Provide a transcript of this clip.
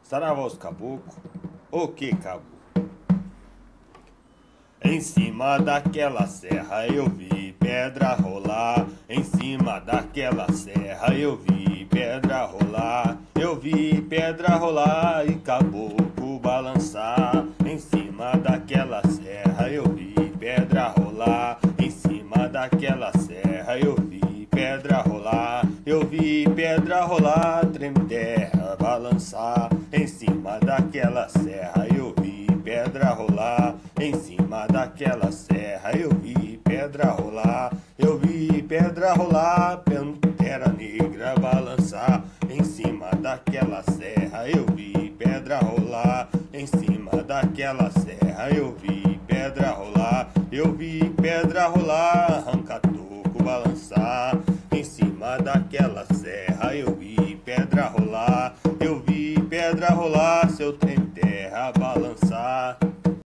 Saravá os caboclo, o que caboclo? Em cima daquela serra eu vi pedra rolar. Em cima daquela serra eu vi pedra rolar. Eu vi pedra rolar e caboclo balançar. Em cima daquela serra eu vi pedra rolar. Em cima daquela serra eu vi pedra rolar. Eu vi pedra rolar, treme terra balançar. Em cima daquela serra eu vi pedra rolar. Em cima daquela serra eu vi pedra rolar. Eu vi pedra rolar, pantera negra balançar. Em cima daquela serra eu vi pedra rolar. Em cima daquela serra eu vi pedra rolar. Eu vi pedra rolar, arranca-toco balançar. Em cima daquela serra eu vi pedra rolar. Eu vi pedra rolar, seu trem terra balançar.